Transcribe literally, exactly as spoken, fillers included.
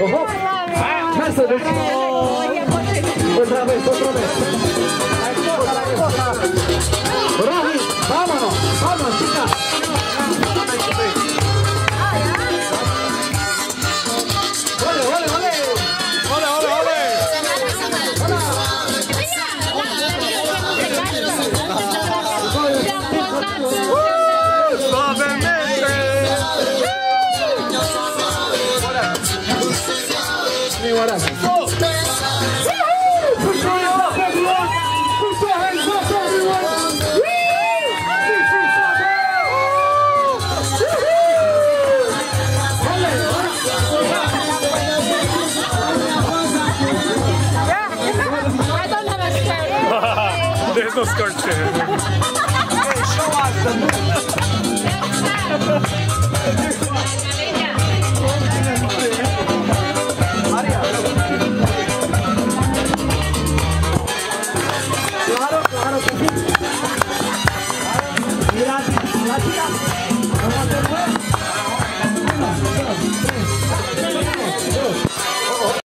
Ojo. Mercedes. Otra vez, otra vez. La esposa, la esposa. Roji, vámonos, vámonos, chica. Ole, ole, ole. Ole, ole, ole. There's no skirt here.